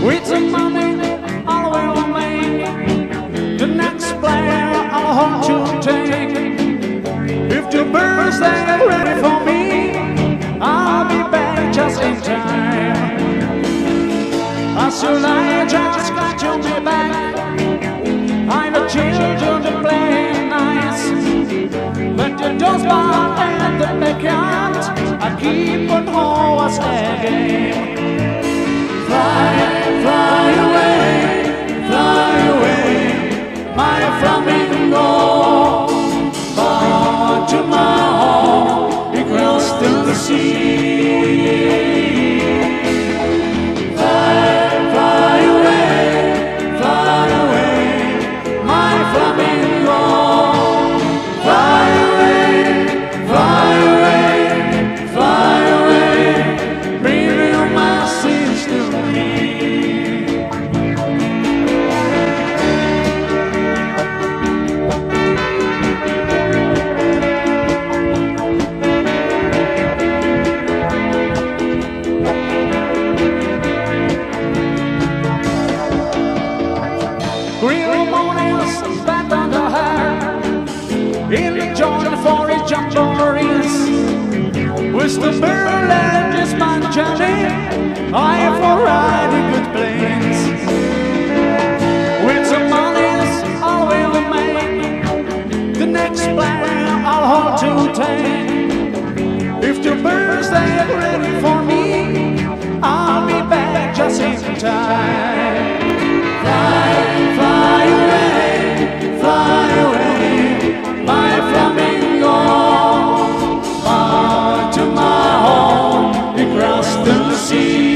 With the money I will make, the next plan I'll hope to take. If the birds they are ready for me, I'll be back just in time. As soon as I just got to be back, I'm the children to play nice. But the doors bar and the backyard, I keep on always again. Fly away, my flamingo, far to my home, across the sea. Green mornings back on the hair, in the Georgia forest jamborees, with the bird and this man Johnny, I have for riding good planes. With the monies I will make, the next plan I'll hold to take. If the birds they are ready for me, I'll be back just in time. Fly away, my flamingo, far to my home, across the sea.